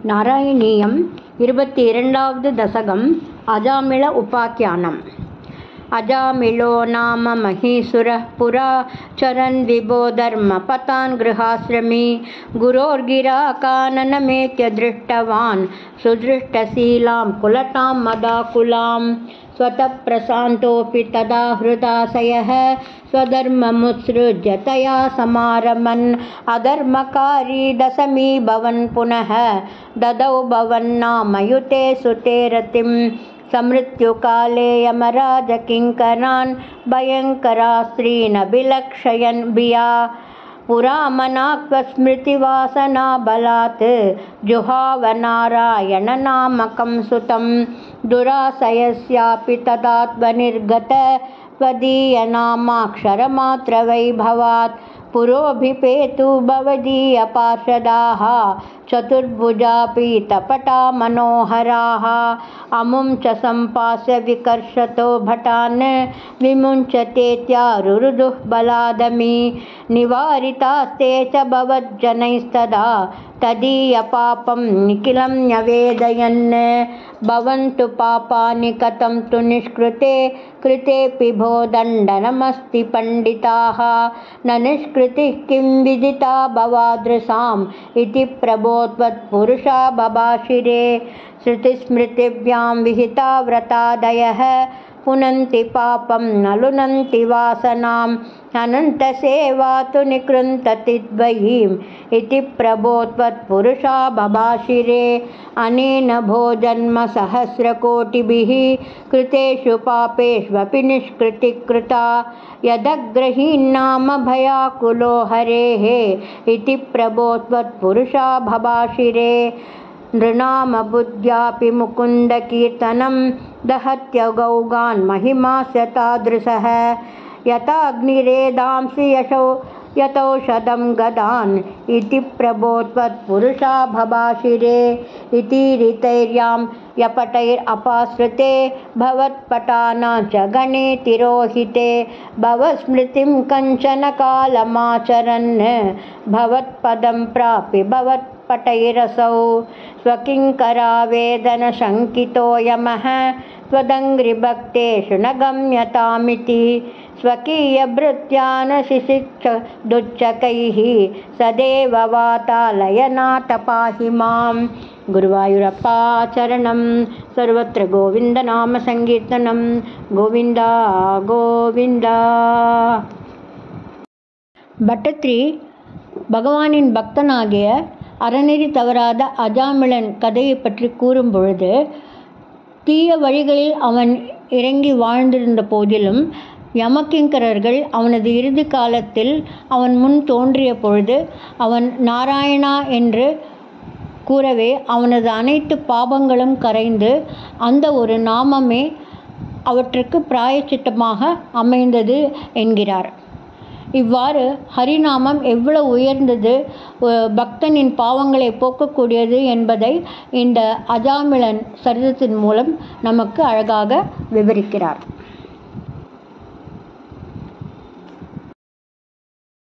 नारायणीयम् 22வது दशकम् अजामिळ उपाख्यानम्। अजामिळो नाम महीसुरः पुरा चरन् विभो धर्मपतान् गृहाश्रमी गुरोर्गिरा काननमेत्य दृष्टवान् सुदृष्टशीलां कुलटां मदाकुलाम्। स्वतः प्रशान्तोऽपि तदा हृदाशयः स्वधर्ममुत्सृज्य तया समारमन् अधर्मकारी दशमी भवन् पुनः ददौ भवन्नामयुते सुते रतिं समृत्युकाले यमराज किङ्करान् भयङ्करास्त्रीनभिलक्षयन् भिया पुरामनाक्वस्मृतिवासना बलात् जुहाव नारायणनामकं सुतं दुराशयस्यापि तदात्मनिर्गत त्वदीयनामाक्षरमात्रवैभवात् पुरोभिपेतु भवदीयपार्षदाः चतुर्भुजा पीतपटा मनोहराः अमुं च सम्पास्य विकर्षतो भटान् विमुञ्चतेत्यारुरुदुः बलादमी निवारितास्ते च भवज्जनैस्तदा तदीयपापं निखिलं न्यवेदयन्। भवन्तु पापानि कथं तु निष्कृते कृतेऽपि भो दण्डनमस्ति पंडिताः न निष्कृतिः किं विदिता भवादृशाम् इति प्रभो त्वत्पुरुषा बभाषिरे। श्रुतिस्मृतिभ्यां विहिता व्रतादयः पुनन्ति पापं न लुनन्ति वासनाम् अनन्तसेवा तु निकृन्तति द्वयीम् इति प्रभो त्वत्पुरुषा बभाषिरे। अनेन भो जन्म सहस्रकोटिभिः कृतेषु पापेष्वपि निष्कृतिः कृता यदग्रहीन्नाम भयाकुलो हरेः इति प्रभो त्वत्पुरुषा बभाषिरे। नृणाम बुद्ध्यापि मुकुन्दकीर्तनं दहत्यगौगान् महिमास्य तादृशः यथाग्निरेदांसि यतौषधं गदान् इति प्रभो त्वत्पुरुषा बभाषिरे। इति ऋतैर्यां यपटैरपाश्रिते भवत्पटानां च गणे तिरोहिते भवस्मृतिं कञ्चन कालमाचरन् भवत्पदं प्राप्य भवत्पटैरसौ स्वकिङ्करावेदनशङ्कितो यमः त्वदङ्घ्रिभक्तेषु न गम्यतामिति स्वकीयभृत्यानशिशिक्षदुच्चकैः सदैव वातालयनाथ पाहि माम्। गुरुवायूरप्पा चरणं सर्वत्र गोविन्दनाम सङ्कीर्तनं गोविन्द गोविन्द। பட்டத்திரி பகவானின் பக்தனாகிய அறநெறி தவறாத அஜாமிளன் கதையை பற்றி கூறும் பொழுது, தீய வழிகளில் அவன் இறங்கி வாழ்ந்திருந்த போதிலும் யமகிங்கரர்கள் அவனது இறுதி காலத்தில் அவன் முன் தோன்றிய பொழுது அவன் நாராயணா என்று கூறவே அவனது அனைத்து பாபங்களும் கரைந்து அந்த ஒரு நாமமே அவற்றுக்கு பிராயச்சித்தமாக அமைந்தது என்கிறார். இவ்வாறு ஹரிநாமம் எவ்வளவு உயர்ந்தது, பக்தனின் பாவங்களை போக்கக்கூடியது என்பதை இந்த அஜாமிளன் சரிதத்தின் மூலம் நமக்கு அழகாக விவரிக்கிறார்.